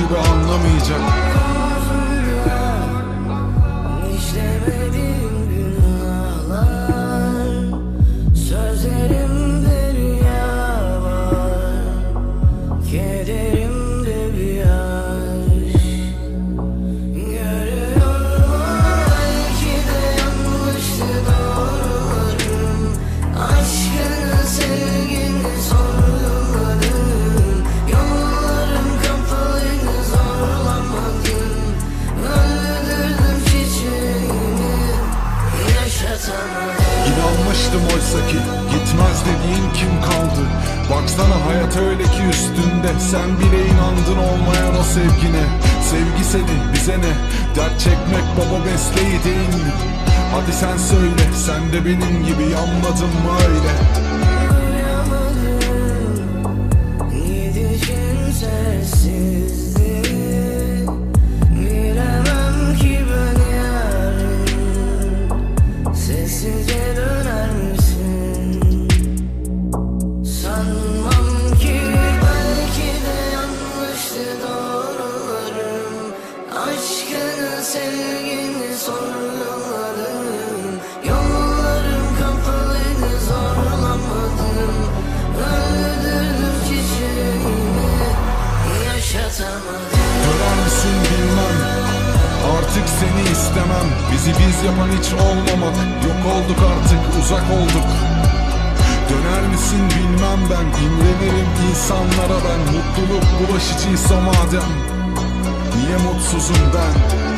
gibi anlamayacak. İşlemedim günahlar, sözlerimde rüya var, kederimde bir aşk. Görüyorum belki de yanlıştı doğrularım, aşkını sevgini sorguladım. Yollarım kapalıydı, zorlamadım, öldürdüm çiçeğimi, yaşatamadım. İnanmıştım oysaki gitmez dediğin kim kaldı? Baksana hayat öyle ki üstünde, sen bile inandın olmayan o sevgine. Sevgi seni bize ne? Dert çekmek baba mesleği değil mi? Hadi sen söyle, sen de benim gibi yanmadın mı öyle? Duyamadım gidişin sessizdi, bilemem ki ben yarın sessizce döner misin? Sanmam ki, belki de yanlıştı doğrularım, aşkını sevgini sorguladım. Yollarım kapalıydı, zorlamadım, öldürdüm çiçeğimi, yaşatamadım. Döner misin bilmem, artık seni istemem. Bizi biz yapan hiç olmamak, yok olduk artık, uzak olduk. Döner misin bilmem ben, imrenirim insanlara ben. Mutluluk bulaşıcıysa madem, niye mutsuzum ben?